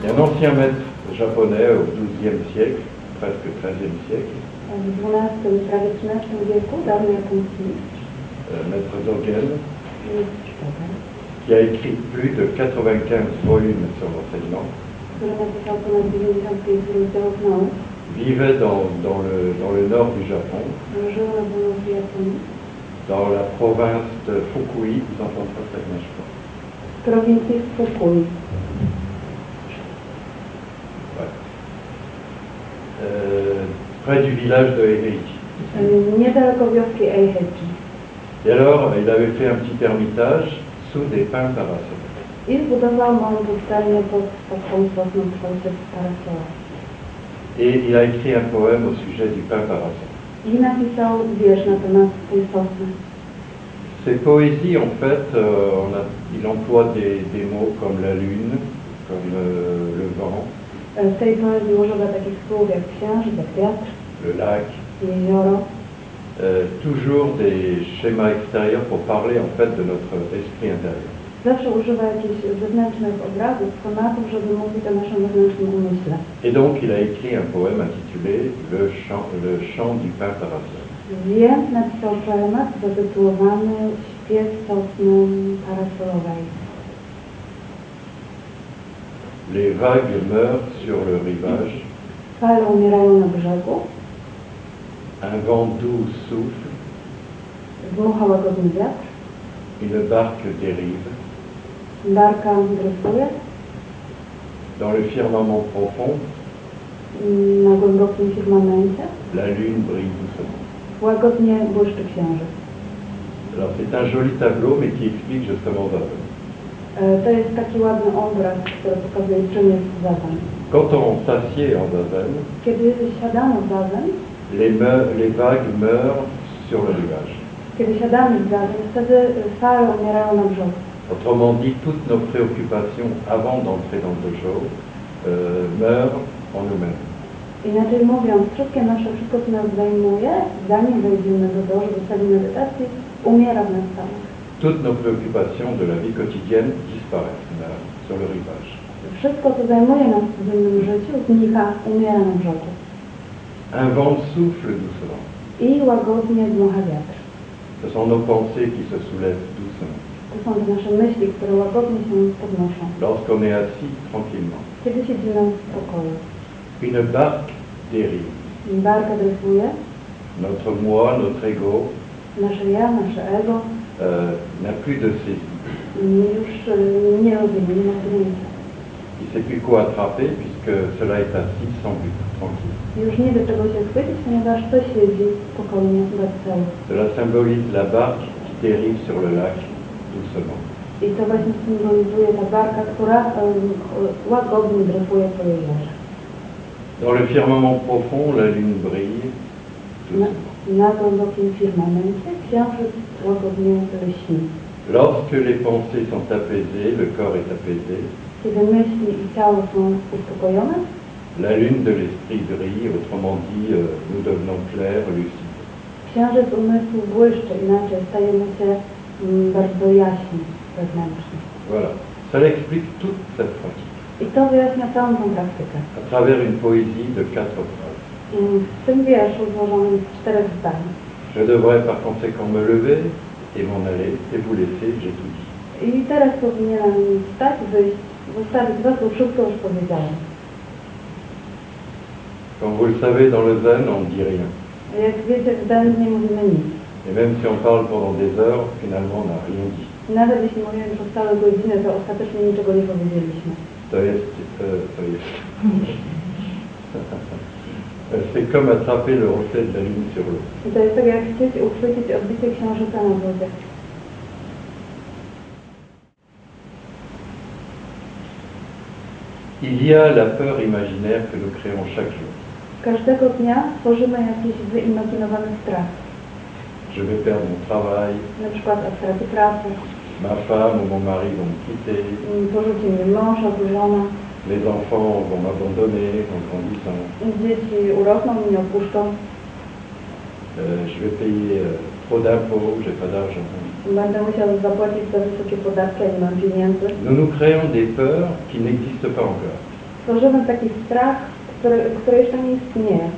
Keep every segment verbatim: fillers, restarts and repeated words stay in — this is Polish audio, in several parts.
Il y a un ancien maître japonais au douzième siècle, presque treizième siècle, w dwunastym, prawie trzynastym wieku, dawny japoński mistrz, euh, maître Dogen, mistrz Dogen, qui a écrit plus de quatre-vingt-quinze volumes sur l'enseignement, który napisał ponad dziewięćdziesiąt pięć rozdziałów nauk, vivait dans, dans, le, dans le nord du Japon, żył na północy Japonii, dans la province de Fukui, vous entendez ça, je crois. w prowincji Fukui. Ouais. Euh, près du village de Heiheiji. Niedaleko wioski Eiheiji. Et alors, il avait fait un petit ermitage sous des pins parasols. I zbudował małą pustelnię pod taką sosną w kształcie parasola. Et il a écrit un poème au sujet du pin parasol. I napisał wiersz na temat tej sosny. Ces poésies, en fait, euh, on a, il emploie des, des mots comme la lune, comme euh, le vent, W tej poezji używa takich słów jak księżyc, jak wiatr, le lac, jezioro. euh, toujours des schémas extérieurs pour parler en fait de notre esprit intérieur. Zawsze używa jakichś zewnętrznych obrazów, schematów, żeby mówić o naszym wewnętrznym umyśle. Et donc, il a écrit un poème intitulé Le chant, le chant du pin parasol. Więc napisał poemat zatytułowany Śpiew sosny parasolowej. Les vagues meurent sur le rivage, Fale umierają na brzegu, un vent doux souffle, dmucha łagodny wiatr, une barque dérive, barka dryfuje, dans le firmament profond, na głębokim firmamencie, la lune brille doucement. łagodnie błyszczy księżyc. Alors c'est un joli tableau, mais qui explique justement Zazen. E, To jest taki ładny obraz, który pokazuje, czym jest zazen. Quand on s'assied en Zazen, Kiedy siadamy w zazen, les, me- les vagues meurent sur le rivage. kiedy siadamy w zazen, wtedy fale umierają na brzegu. Autrement dit, toutes nos préoccupations avant d'entrer dans le jour euh, meurent en nous-mêmes. Inaczej mówiąc, wszystkie nasze, wszystko co nas zajmuje, zanim wejdziemy do domu, do sali medytacji, umiera w nas samych. Toutes nos préoccupations de la vie quotidienne disparaissent là, sur le rivage. Wszystko, co zajmuje nas w codziennym życiu, znika, umiera na brzegu. Un vent souffle doucement. I łagodnie dmucha wiatr. Ce sont nos pensées qui se soulèvent doucement. To są te nasze myśli, które łagodnie się podnoszą. Lorsqu'on est assis tranquillement. Kiedy siedzimy w spokoju. Une barque dérive. Barka dryfuje, Notre moi, notre ego, nasze ja, nasze ego euh, n'a plus de saisie. już y, nie rozumie, nie ma granicy. Il ne sait plus quoi attraper puisque cela est assis sans but, tranquille. Już nie wie czego się chwycić, ponieważ to siedzi spokojnie bez celu. Cela symbolise la barque qui dérive sur le lac doucement. I to właśnie symbolizuje ta barka, która y, łagodnie dryfuje po jeziorze. Dans le firmament profond, la lune brille Na, doucement. na głębokim firmamencie księżyc łagodnie lśni. Lorsque les pensées sont apaisées, le corps est apaisé, Kiedy myśli i ciało są uspokojone, la lune de l'esprit brille, autrement dit, euh, nous devenons clairs, lucides. księżyc umysłu błyszczy, inaczej stajemy się mm, bardzo jaśni wewnętrznie. Voilà. Ça explique toute cette pratique, I to wyjaśnia całą tą praktykę. à travers une poésie de quatre phrases. I w tym wierszu złożonym z czterech zdań. Je devrais par conséquent me lever et m'en aller et vous laisser, j'ai tout dit. I teraz powinienem wstać, wyjść, zostawić was, bo wszystko już powiedziałem. Comme vous le savez, dans le zen, on ne dit rien. Jak wiecie, w Zen nie mówimy nic. Et même si on parle pendant des heures, finalement, on n'a rien dit. Nawet jeśli mówimy przez całe godziny, to ostatecznie niczego nie powiedzieliśmy. To jest, euh, to jest. C'est comme attraper le reflet de la lune sur l'eau. I to jest tak, jak chcieć uchwycić odbicie księżyca na wodzie. Il y a la peur imaginaire que nous créons chaque jour. Każdego dnia tworzymy jakiś wyimaginowany strach. Je vais perdre mon travail, Na przykład o straty pracy, ma femme ou mon mari vont me quitter, porzuci mnie mąż albo żona, les enfants vont m'abandonner en grandissant, dzieci urosną i mnie opuszczą, euh, je vais payer euh, trop d'impôts, j'ai pas d'argent. będę musiał zapłacić za wysokie podatki, a nie mam pieniędzy. Nous nous créons des peurs qui n'existent pas encore. Tworzymy taki strach, który, który jeszcze nie istnieje.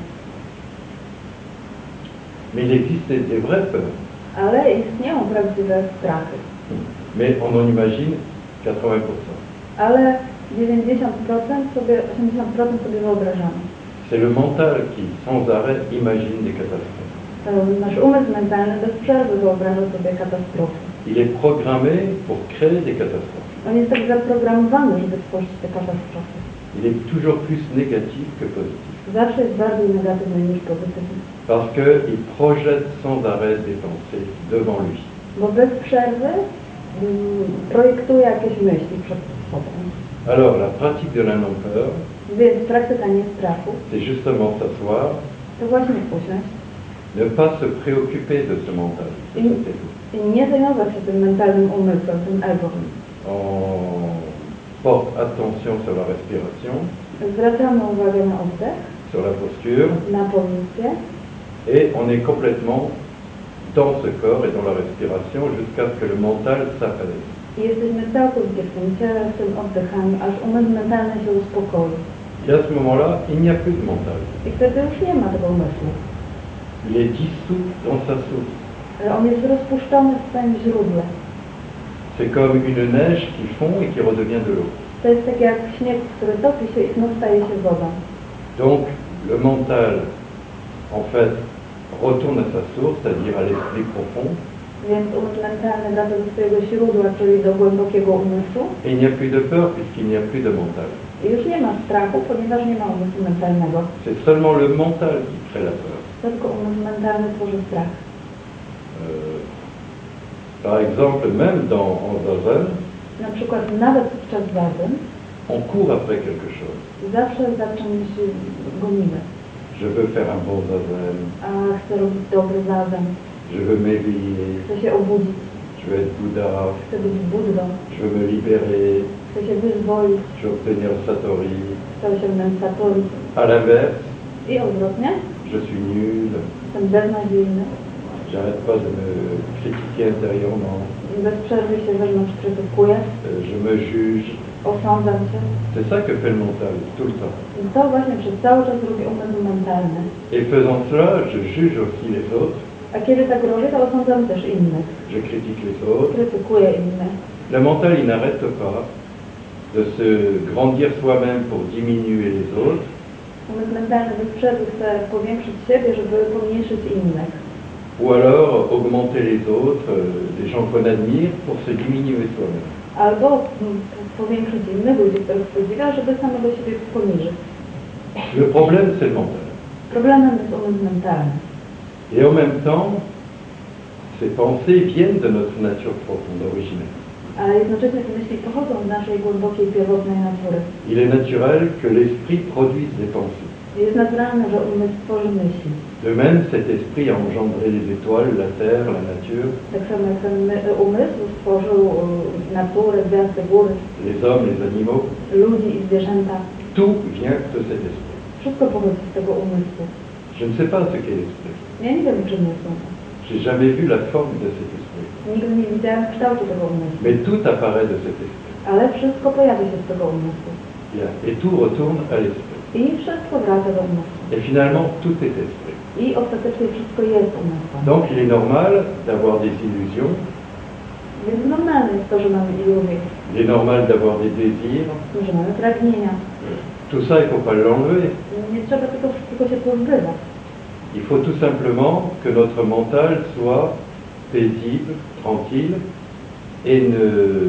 Mais il existe des, des vraies peurs. Ale istnieją prawdziwe strachy. Mais on en imagine quatre-vingts pour cent. Ale dziewięćdziesiąt procent sobie, osiemdziesiąt procent sobie wyobrażamy. C'est le mental qui, sans arrêt, imagine des catastrophes. To nasz umysł mentalny bez przerwy wyobraża sobie katastrofy. Il est programmé pour créer des catastrophes. On jest tak zaprogramowany, żeby tworzyć te katastrofy. Il est toujours plus négatif que positif. Zawsze jest bardziej negatywny niż pozytywny. Parce qu'il projette sans arrêt des pensées devant lui. Bo bez przerwy mm, projektuje jakieś myśli przed sobą. Alors, la pratique de la non-peur, Więc praktyka niestrachu c'est justement s'asseoir, to właśnie usiąść ne pas se préoccuper de ce mental, de Mm. cet ego. i nie zajmować się tym mentalnym umysłem, tym ego. On porte attention sur la respiration, Zwracamy uwagę na oddech, sur la posture, na pozycję et on est complètement dans ce corps et dans la respiration jusqu'à ce que le mental s'apaise. i jesteśmy całkowicie w tym ciele, w tym oddychaniu, aż umysł mentalny się uspokoi. Et à ce moment-là, il n'y a plus de mental. I wtedy już nie ma tego umysłu. Il est dissous dans sa source. Ale on jest rozpuszczony w swoim źródle. C'est comme une neige qui fond et qui redevient de l'eau. To jest tak jak śnieg, który topi się i znów staje się wodą. Donc, le mental, en fait, retourne à sa source, c'est-à-dire à l'esprit profond, Więc umysł mentalny wraca do swojego źródła, czyli do głębokiego umysłu. et il n'y a plus de peur puisqu'il n'y a plus de mental. I już nie ma strachu, ponieważ nie ma umysłu mentalnego. C'est seulement le mental qui crée la peur. Tylko umysł mentalny tworzy strach. Euh, par exemple, même dans, en zazen, Na przykład nawet podczas zazen on court après quelque chose. zawsze za czymś gonimy. Je veux faire un bon zazen, A chcę robić dobry zazen, je veux m'éveiller, chcę się obudzić, je veux être Bouddha, chcę być Buddą, je veux me libérer, chcę się wyzwolić, je veux obtenir Satori. chcę osiągnąć satori. À l'inverse, I odwrotnie, je suis nul, jestem beznadziejny j'arrête pas de me critiquer intérieurement, i bez przerwy się wewnątrz krytykuję, euh, je me juge. osądzam się. C'est ça que fait le mental, tout le temps. I to właśnie przez cały czas robi umysł mentalny. Et faisant cela, je juge aussi les autres, A kiedy tak robię, to osądzam też innych. je critique les autres. Krytykuję innych. Le mental, il n'arrête pas de se grandir soi-même pour diminuer les autres, Umysł mentalny bez przerwy chce powiększyć siebie, żeby pomniejszyć innych. ou alors augmenter les autres, euh, des gens qu'on admire, pour se diminuer soi-même. Albo mm, powiększyć innych ludzi, których podziwia, żeby samego siebie poniżyć. Le problème, c'est le mental. Problemem jest umysł mentalny. Et en même temps, ces pensées viennent de notre nature profonde, originelle. Ale jednocześnie te myśli pochodzą z naszej głębokiej, pierwotnej natury. Il est naturel que l'esprit produise des pensées. Jest naturalne, że umysł tworzy myśli. De même, cet esprit a engendré les étoiles, la terre, la nature, Tak samo jak ten my- umysł stworzył y, naturę, gwiazdy, góry, les hommes, les animaux. ludzi i zwierzęta. Tout vient de cet esprit. Wszystko pochodzi z tego umysłu. Je ne sais pas ce qu'est l'esprit. Ja nie wiem, czym jest umysł. J'ai jamais vu la forme de cet esprit. Nigdy nie widziałem kształtu tego umysłu. Mais tout apparaît de cet esprit. Ale wszystko pojawia się z tego umysłu. Bien. Et tout retourne à l'esprit. I wszystko wraca do umysłu. Et finalement, tout est esprit. I ostatecznie wszystko jest umysłem. Donc il est normal d'avoir des illusions, Więc normalne jest to, że mamy iluzje, il est normal d'avoir des désirs. że mamy pragnienia. Tout ça, il ne faut pas l'enlever. Nie trzeba tego wszystkiego się pozbywać. Il faut tout simplement que notre mental soit paisible, tranquille, et ne,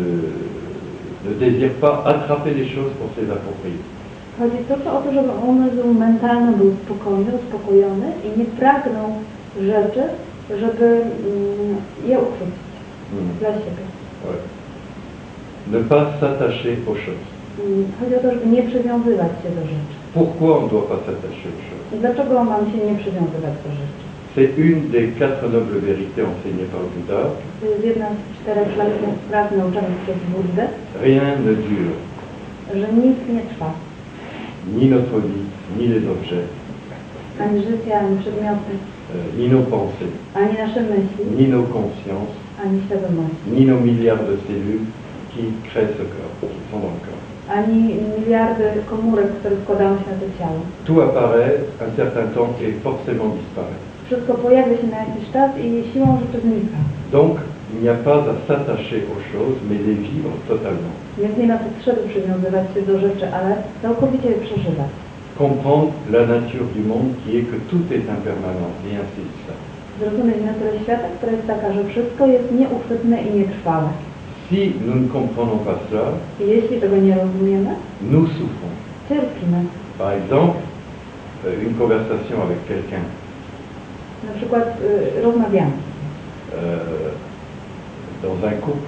ne désire pas attraper les choses pour se les approprier. Chodzi tylko o to, żeby umysł mentalny był spokojny, uspokojony i nie pragnął rzeczy, żeby mm, je uchwycić Hmm. dla siebie. Ouais. Ne pas s'attacher aux choses. Mm, Chodzi o to, żeby nie przywiązywać się do rzeczy. Pourquoi on ne doit pas s'attacher aux choses? I dlaczego mam się nie przywiązywać do rzeczy? C'est une des quatre nobles vérités enseignées par le Bouddha. To jest jedna z czterech szlachetnych spraw nauczonych przez Buddę, Rien ne dure, że nic nie trwa. ni notre vie, ni les objets, Ani życie, ani przedmioty, euh, ni nos pensées, ani nasze myśli, ni nos consciences, ani świadomości, ni nos milliards de cellules qui créent ce corps, qui sont dans le corps. ani miliardy komórek, które składają się na to ciało. Tout apparaît un certain temps et forcément disparaît. Wszystko pojawia się na jakiś czas i siłą rzeczy znika. Donc, il n'y a pas à s'attacher aux choses, mais les vivre totalement. Więc nie ma potrzeby przywiązywać się do rzeczy, ale całkowicie je przeżywać. Comprendre la nature du monde qui est que tout est impermanent, et ainsi de suite. Zrozumieć naturę świata, która jest taka, że wszystko jest nieuchwytne i nietrwałe. Si nous ne comprenons pas cela, I jeśli tego nie rozumiemy, nous souffrons. cierpimy. Par exemple, euh, une conversation avec quelqu'un Na przykład y, rozmawiamy euh, dans un couple,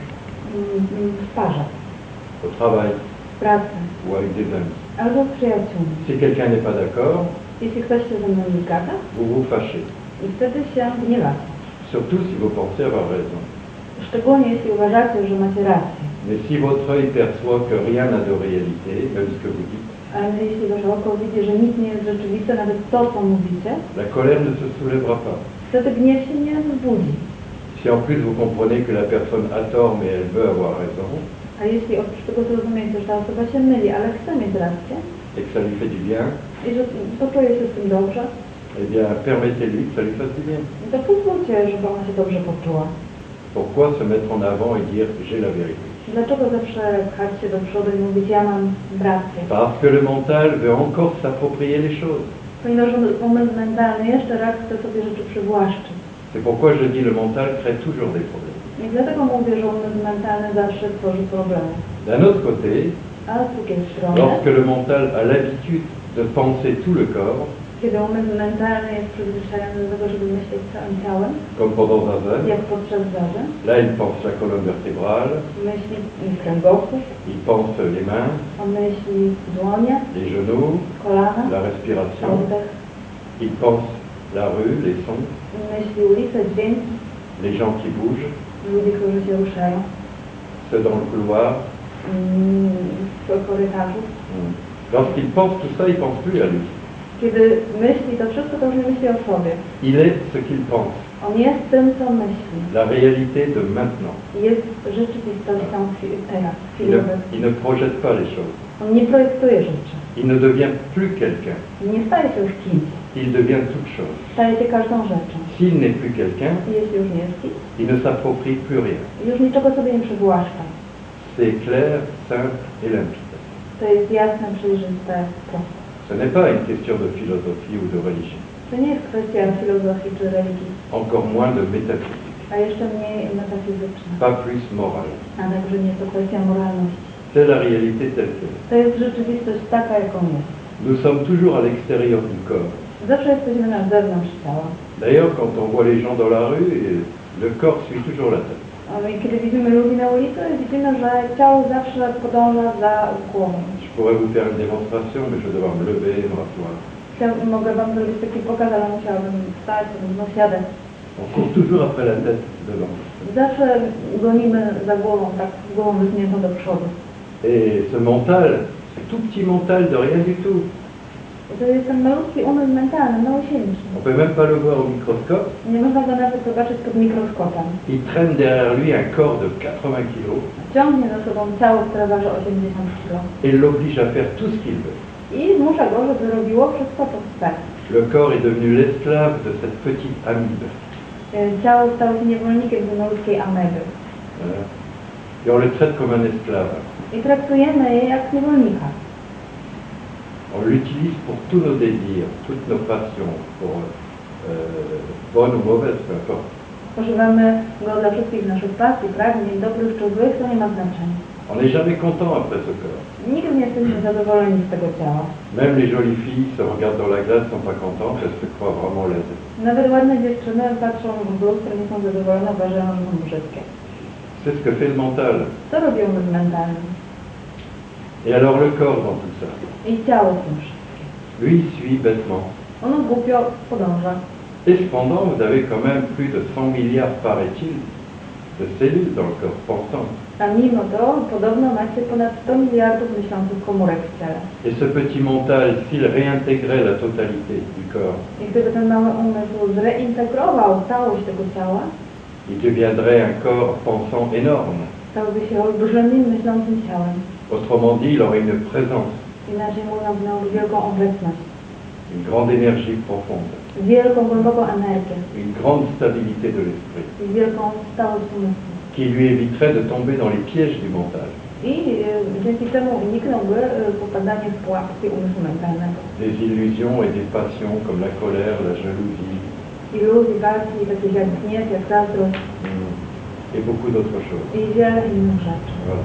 mm, w parze, au travail w pracy, ou avec des amis. albo z przyjaciółmi. Si quelqu'un n'est pas d'accord, Jeśli ktoś się ze mną nie zgadza, vous vous fâchez. i wtedy się gniewacie. Surtout si vous pensez avoir raison. Szczególnie jeśli uważacie, że macie rację. Mais si votre œil perçoit que rien n'a de réalité, même ce que vous dites, Ale jeśli wasze oko widzi, że nic nie jest rzeczywiste, nawet to, co mówicie, la colère ne se soulèvera pas. wtedy gniew się nie wzbudzi. Si en plus vous comprenez que la personne a tort mais elle veut avoir raison, A jeśli oprócz tego zrozumiecie, że ta osoba się myli, ale chce mieć rację et que ça lui fait du bien, i że poczuje się z tym dobrze, eh bien permettez-lui que ça lui fasse du bien. to pozwólcie, żeby ona się dobrze poczuła. Pourquoi se mettre en avant et dire j'ai la vérité? Dlaczego zawsze pchać się do przodu i mówić, ja mam rację? Parce que le mental veut encore s'approprier les choses. Ponieważ umysł mentalny jeszcze raz chce sobie rzeczy przywłaszczyć. C'est pourquoi je dis le mental crée toujours des problèmes. I dlatego mówię, że umysł mentalny zawsze tworzy problemy. D'un autre côté, A z drugiej strony, lorsque le mental a l'habitude de penser tout le corps, kiedy umysł mentalny jest przyzwyczajony do tego, żeby myśleć całym ciałem, comme pendant Zazen, jak podczas zażen, là il pense la colonne vertébrale, myśli kręgosłup, il pense les mains, on myśli dłonie, les genoux, kolana, la respiration, oddech, il pense la rue, les sons, myśli ulice, dźwięki, les gens qui bougent, ludzie, którzy się ruszają ceux dans le couloir. mm, w korytarzu. Lorsqu'il pense tout ça, il pense plus à lui. Kiedy myśli to wszystko, to już nie myśli o sobie. Il est ce qu'il pense, On jest tym, co myśli. la réalité de maintenant. Jest rzeczywistością chwili teraz, Il chwili ne, obecnej. il ne projette pas les choses. On nie projektuje rzeczy. Il ne devient plus quelqu'un. Nie staje się już kimś. Il devient toute chose. Staje się każdą rzeczą. S'il n'est plus quelqu'un, I jeśli już nie jest kimś, il ne s'approprie plus rien. już niczego sobie nie przywłaszcza. C'est clair, simple et limpide. To jest jasne, przejrzyste, proste. Ce n'est pas une question de philosophie ou de religion, To nie jest kwestia filozofii czy religii, encore moins de métaphysique, a jeszcze mniej metafizyczna. pas plus morale. A także nie jest to kwestia moralności. C'est la réalité telle qu'elle est. To jest rzeczywistość taka, jaką jest. Nous sommes toujours à l'extérieur du corps. Zawsze jesteśmy na zewnątrz ciała. D'ailleurs, quand on voit les gens dans la rue, le corps suit toujours la tête. I kiedy widzimy ludzi na ulicy, widzimy, że ciało zawsze podąża za głową. Je pourrais vous faire une démonstration, mais je vais devoir me lever et me rasseoir. Chciałbym, mogę wam zrobić taki pokaz, ale musiałabym wstać, no siadać. On court toujours après la tête devant. Zawsze gonimy za głową, tak z głową wysuniętą do przodu. Et ce mental, ce tout petit mental de rien du tout, I to jest ten malutki umysł mentalny, małosieńczy. on peut même pas le voir au microscope, Nie można go nawet zobaczyć pod mikroskopem. il traîne derrière lui un corps de quatre-vingts kilos Ciągnie za sobą ciało, które waży osiemdziesiąt kilo. et l'oblige à faire tout ce qu'il veut. I zmusza go, żeby robiło wszystko, co chce. Le corps est devenu l'esclave de cette petite amibe. Y, Ciało stało się niewolnikiem tej malutkiej ameby. Voilà. Et on le traite comme un esclave. I traktujemy je jak niewolnika. On l'utilise pour tous nos désirs, toutes nos passions, pour euh, bonnes ou mauvaises, peu importe. Używamy go dla wszystkich naszych pasji, pragnień, dobrych czy złych, to nie ma znaczenia. On n'est jamais content après ce corps. Nigdy nie jesteśmy zadowoleni z tego ciała. Même les jolies filles se regardent dans la glace, sont pas contentes, elles se croient vraiment laides. Nawet ładne dziewczyny patrzą w lustro, nie są zadowolone, uważają, że są brzydkie. C'est ce que fait le mental. Co robi umysł mentalny? Et alors le corps dans tout ça, I ciało w tym wszystkim. lui il suit bêtement. Ono głupio podąża. Et cependant, vous avez quand même plus de cent milliards, paraît-il, de cellules dans le corps pensantes. A mimo to podobno macie ponad sto miliardów myślących komórek w ciele. Et ce petit mental, s'il réintégrait la totalité du corps, I gdyby ten mały umysł zreintegrował całość tego ciała, il deviendrait un corps pensant énorme. stałby się olbrzymim myślącym ciałem. Autrement dit, il aurait une présence, Inaczej mówiąc, miałby wielką obecność, une grande énergie profonde, wielką, głęboką energię une grande stabilité de l'esprit, i wielką stałość umysłu. qui lui éviterait de tomber dans les pièges du mental, I y, dzięki temu uniknąłby y, popadanie w pułapki umysłu mentalnego. des illusions et des passions comme la colère, la jalousie, Iluzji, pasji, takich jak gniew, jak zazdrość hum, et beaucoup d'autres choses. i wiele innych rzeczy. Voilà.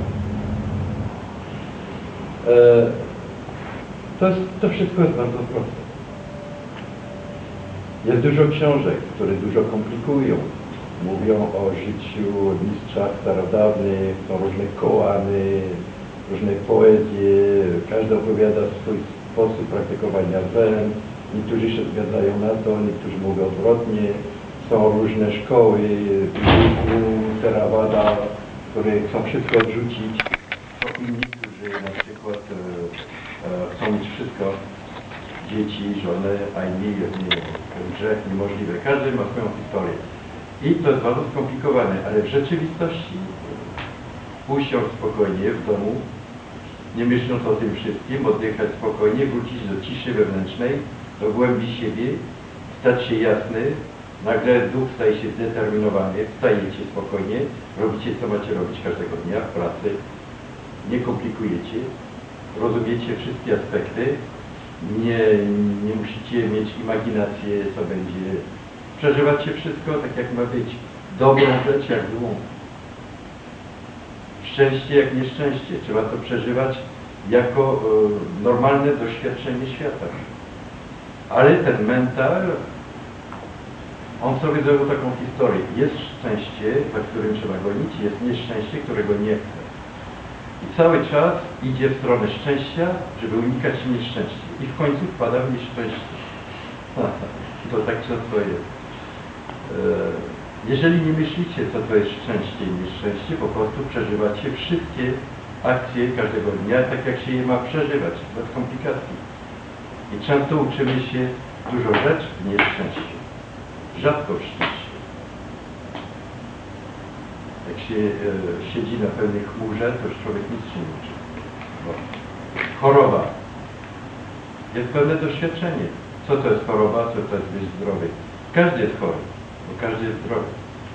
E, to, jest- to wszystko jest bardzo proste. Jest dużo książek, które dużo komplikują. Mówią o życiu mistrzach starodawnych, są różne kołany, różne poezje, każdy opowiada swój sposób praktykowania zen. Niektórzy się zgadzają na to, niektórzy mówią odwrotnie. Są różne szkoły, buddyzmu, Theravada, które chcą wszystko odrzucić. Są inni, którzy na przykład e, e, chcą mieć wszystko, dzieci, żonę, a inni, nie, ten grzech niemożliwy. Każdy ma swoją historię. I to jest bardzo skomplikowane, ale w rzeczywistości usiąść spokojnie w domu, nie myśląc o tym wszystkim, oddychać spokojnie, wrócić do ciszy wewnętrznej, do głębi siebie, stać się jasny, nagle duch staje się zdeterminowany, wstajecie spokojnie, robicie co macie robić każdego dnia w pracy, nie komplikujecie, rozumiecie wszystkie aspekty, nie, nie musicie mieć imaginacji, co będzie. Przeżywacie wszystko tak, jak ma być. Dobrą rzecz jak złą. Szczęście jak nieszczęście. Trzeba to przeżywać jako e, normalne doświadczenie świata. Ale ten mental, on sobie zrobił taką historię. Jest szczęście, za którym trzeba gonić, jest nieszczęście, którego nie chce. I cały czas idzie w stronę szczęścia, żeby unikać nieszczęścia. I w końcu wpada w nieszczęście. To tak często jest. Jeżeli nie myślicie, co to jest szczęście i nieszczęście, po prostu przeżywacie wszystkie akcje każdego dnia, tak jak się je ma przeżywać, bez komplikacji. I często uczymy się dużo rzeczy w nieszczęściu, rzadko w szczęściu. Jak się e, siedzi na pełnej chmurze, to już człowiek nic się nie uczy. Bo choroba jest pewne doświadczenie. Co to jest choroba, co to jest być zdrowy. Każdy jest chory, bo każdy jest zdrowy.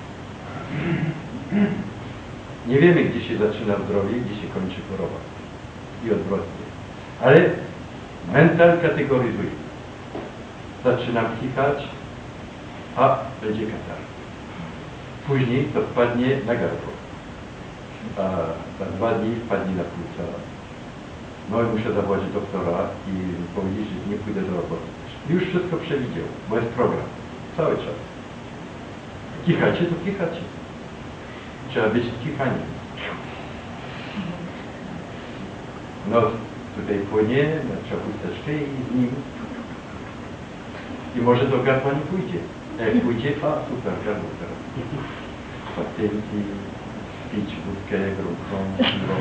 Nie wiemy, gdzie się zaczyna zdrowie, gdzie się kończy choroba. I odwrotnie. Ale mental kategoryzuje. Zaczynam kichać, a będzie katar. Później to wpadnie na gardło. A za dwa dni wpadnie na płuca. No i muszę zawołać doktora i powiedzieć, że nie pójdę do roboty. Już wszystko przewidział, bo jest program. Cały czas. Kichacie, to kichacie. Trzeba być kichaniem. No, tutaj płynie, trzeba chusteczkę i z nim. I może do gardła nie pójdzie. A jak pójdzie, a super, gardło teraz. Pacjenci, pić wódkę, grubką, piwo.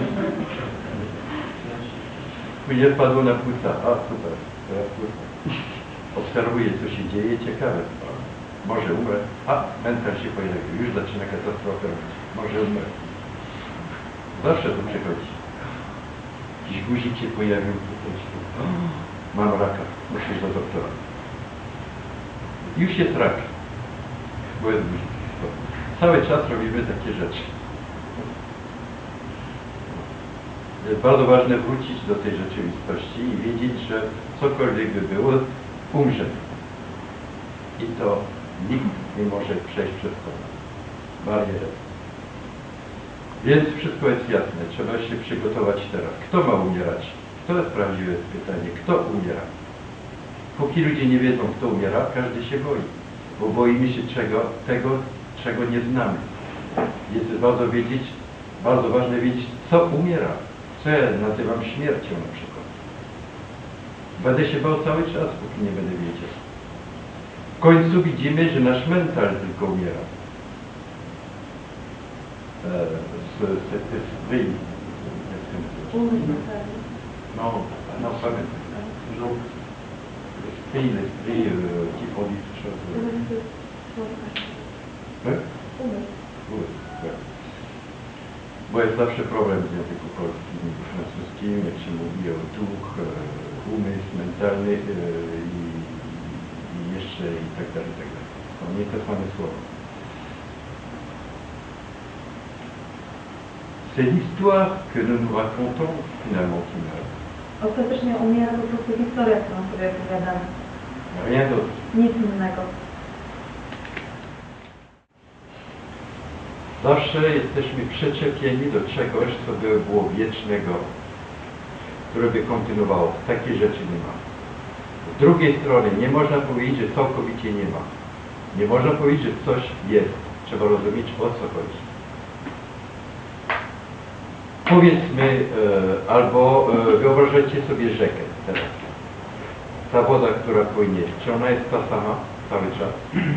Później wpadło na płuca, a super, teraz płuca. Obserwuję, co się dzieje, ciekawe. Może umrę, a mental się pojawił, już zaczyna katastrofę robić. Może umrę. Zawsze to przychodzi. Jakiś guzik się pojawił, mam raka, musisz do doktora. Już jest rak, bo jest guzik. Cały czas robimy takie rzeczy. Jest bardzo ważne wrócić do tej rzeczywistości i wiedzieć, że cokolwiek by było, umrze. I to nikt nie może przejść przez to barierę. Więc wszystko jest jasne. Trzeba się przygotować teraz. Kto ma umierać? To jest prawdziwe pytanie. Kto umiera? Póki ludzie nie wiedzą, kto umiera, każdy się boi. Bo boimy się czego? Tego, czego nie znamy. Jest bardzo wiedzieć, bardzo ważne wiedzieć, co umiera. Co ja nazywam śmiercią na przykład. Będę się bał cały czas, póki nie będę wiedział. W końcu widzimy, że nasz mental tylko umiera. Cet esprit, non, non, pas maintenant. L'esprit, l'esprit euh, qui produit toutes choses. Oui? Oui, ouais. Bo jest zawsze problem w języku polskim i francuskim, jak się mówi o duch, e, umysł mentalny e, i, i jeszcze i tak dalej, i tak dalej. To nie te same słowa. C'est l'histoire que nous nous racontons finalement qui meurt. Ostatecznie umiera po prostu historia, którą sobie opowiadamy. Rien d'autre. Nic innego. Zawsze jesteśmy przyczepieni do czegoś, co by było wiecznego, które by kontynuowało. Takiej rzeczy nie ma. Z drugiej strony nie można powiedzieć, że całkowicie nie ma. Nie można powiedzieć, że coś jest. Trzeba rozumieć, o co chodzi. Powiedzmy, e, albo e, wyobrażajcie sobie rzekę teraz. Ta woda, która płynie, czy ona jest ta sama cały czas?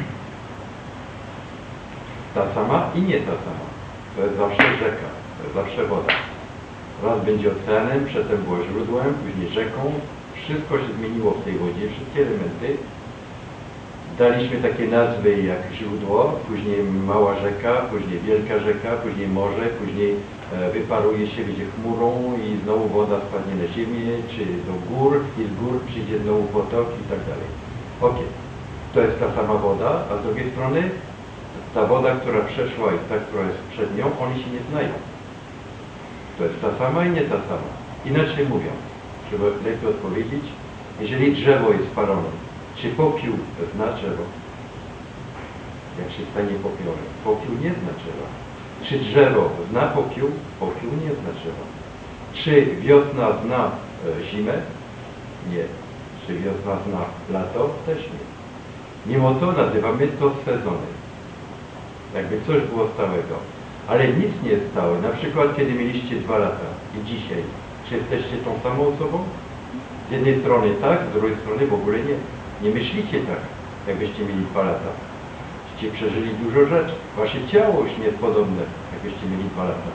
Ta sama i nie ta sama. To jest zawsze rzeka, to jest zawsze woda. Raz będzie oceanem, przedtem było źródłem, później rzeką. Wszystko się zmieniło w tej wodzie, wszystkie elementy. Daliśmy takie nazwy jak źródło, później mała rzeka, później wielka rzeka, później morze, później e, wyparuje się, będzie chmurą i znowu woda spadnie na ziemię, czy do gór i z gór przyjdzie znowu potok i tak dalej. Ok, to jest ta sama woda, a z drugiej strony ta woda, która przeszła i ta, która jest przed nią, oni się nie znają. To jest ta sama i nie ta sama. Inaczej mówiąc, żeby lepiej odpowiedzieć, jeżeli drzewo jest spalone, czy popiół zna drzewo? Jak się stanie popiołem? Popiół nie zna drzewa. Czy drzewo zna popiół? Popiół nie zna drzewa. Czy wiosna zna e, zimę? Nie. Czy wiosna zna lato? Też nie. Mimo to nazywamy to sezony. Jakby coś było stałego. Ale nic nie jest stałe. Na przykład, kiedy mieliście dwa lata i dzisiaj, czy jesteście tą samą osobą? Z jednej strony tak, z drugiej strony w ogóle nie. Nie myślicie tak, jakbyście mieli dwa lata. Byście przeżyli dużo rzeczy. Wasze ciało już nie jest podobne, jakbyście mieli dwa lata.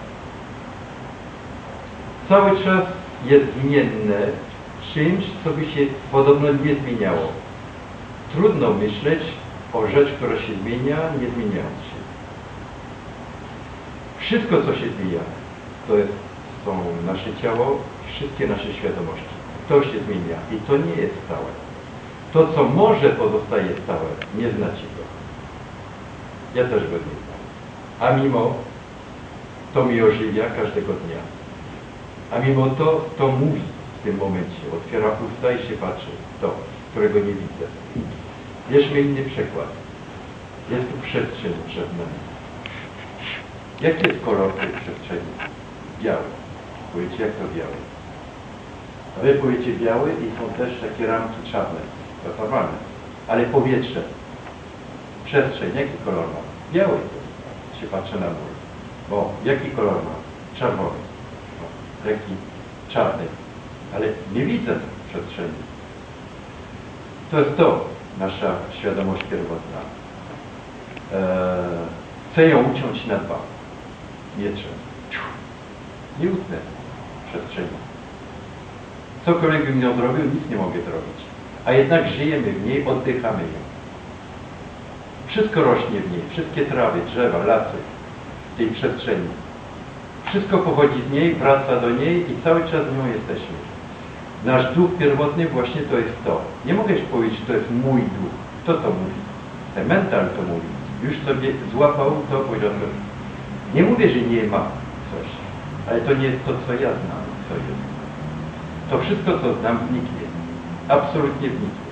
Cały czas jest zmienne czymś, co by się podobno nie zmieniało. Trudno myśleć o rzecz, która się zmienia, nie zmieniając się. Wszystko, co się zmienia, to jest, są nasze ciało, wszystkie nasze świadomości. To się zmienia i to nie jest stałe. To, co może pozostaje stałe, nie znacie go. Ja też go nie znam. A mimo to mi ożywia każdego dnia. A mimo to, to mówi w tym momencie. Otwiera usta i się patrzy. To, którego nie widzę. Bierzmy inny przykład. Jest tu przestrzeń przed nami. Jaki jest kolor tej przestrzeni? Biały. Powiecie, jak to biały? A wy powiecie biały i są też takie ramki czarne. To normalne. Ale powietrze, przestrzeń, jaki kolor ma? Biały. Się patrzy na mur. Bo jaki kolor ma? Czerwony. O, jaki? Czarny. Ale nie widzę przestrzeni. To jest to, nasza świadomość pierwotna. Eee, chcę ją uciąć na dwa. Mieczem. Nie utnę przestrzeni. Cokolwiek bym ją zrobił, nic nie mogę zrobić. A jednak żyjemy w niej, oddychamy ją. Wszystko rośnie w niej, wszystkie trawy, drzewa, lasy w tej przestrzeni. Wszystko pochodzi z niej, wraca do niej i cały czas z nią jesteśmy. Nasz duch pierwotny właśnie to jest to. Nie mogę już powiedzieć, że to jest mój duch. Kto to mówi? Ten mental to mówi. Już sobie złapał to, powiedział to. Nie mówię, że nie ma coś, ale to nie jest to, co ja znam, co jest. To wszystko, co znam, zniknie. Absolutnie zniknie.